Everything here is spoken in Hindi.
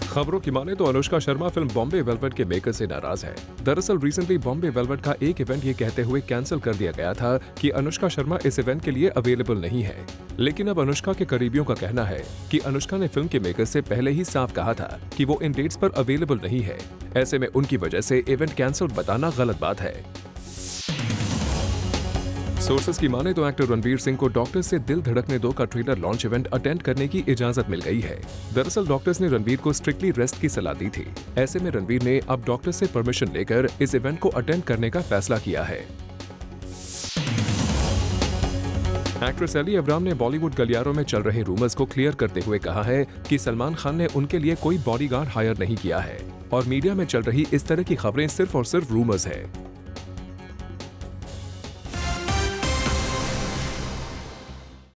खबरों की माने तो Anushka Sharma film Bombay Velvet के मेकर से नाराज है। दरअसल रिसेंटली बॉम्बे वेलवेट का एक इवेंट ये कहते हुए कैंसिल कर दिया गया था कि अनुष्का शर्मा इस इवेंट के लिए अवेलेबल नहीं है। लेकिन अब अनुष्का के करीबियों का कहना है कि अनुष्का ने फिल्म के मेकर से पहले ही साफ कहा था कि वो इन डेट्स पर अवेलेबल नहीं है। ऐसे में उनकी वजह से इवेंट कैंसिल बताना गलत बात है। सोर्सेस की माने तो एक्टर रणवीर सिंह को डॉक्टर्स से दिल धड़कने दो का ट्रेलर लॉन्च इवेंट अटेंड करने की इजाजत मिल गई है। दरअसल डॉक्टर्स ने रणवीर को स्ट्रिक्टली रेस्ट की सलाह दी थी। ऐसे में रणवीर ने अब डॉक्टर से परमिशन लेकर इस इवेंट को अटेंड करने का फैसला किया है। एक्ट्रेस एली अब्राम ने बॉलीवुड गलियारों में चल रहे रूमर्स को क्लियर करते हुए कहा है कि सलमान खान ने उनके लिए कोई बॉडीगार्ड हायर नहीं किया है और मीडिया में चल रही इस तरह की खबरें सिर्फ और सिर्फ रूमर्स है।